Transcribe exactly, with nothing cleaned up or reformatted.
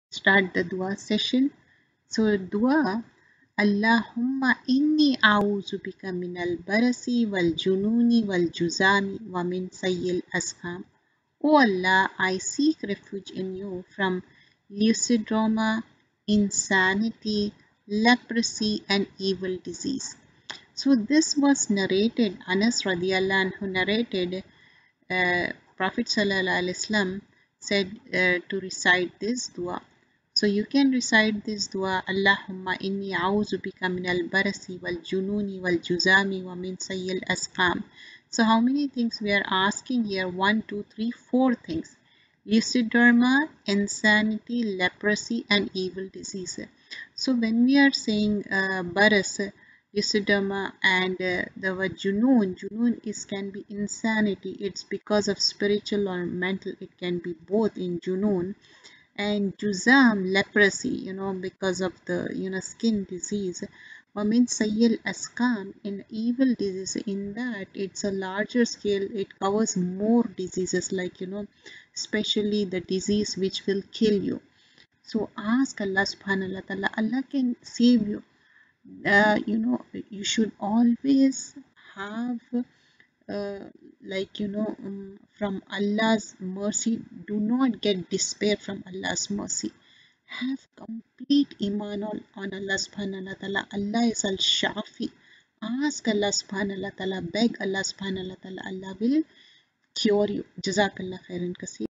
start the dua session. So dua, Allahumma inni a'udhu bika min al-barasi wal jununi wal juzami wa min sayyil asqam. O Allah, I seek refuge in you from lucidroma, insanity, leprosy, and evil disease. So this was narrated, Anas radiallahu anhu narrated, uh, Prophet sallallahu alaihi wasallam said uh, to recite this dua. So you can recite this dua, Allahumma inni a'udhu bika min al-barasi wal jununi wal juzami wa min sayyil asqam. So how many things we are asking here? One, two, three, four things. Luciderma, insanity, leprosy, and evil disease. So when we are saying uh, baras, luciderma, and uh, the word junoon, junoon is can be insanity. It's because of spiritual or mental. It can be both in junoon. And juzam, leprosy, you know, because of the you know skin disease. Wamin sayil askam, in evil disease, in that it's a larger scale, it covers more diseases, like you know especially the disease which will kill you. So ask Allah subhanahu wa ta'ala. Allah can save you. Uh, you know, you should always have uh, like you know um, from Allah's mercy. Do not get despair from Allah's mercy. Have complete iman on, on Allah subhanahu wa ta'ala. Allah is al shafi. Ask Allah subhanahu wa ta'ala, beg Allah subhanahu wa ta'ala. Allah will cure you. Jazakallah khairan kaseer.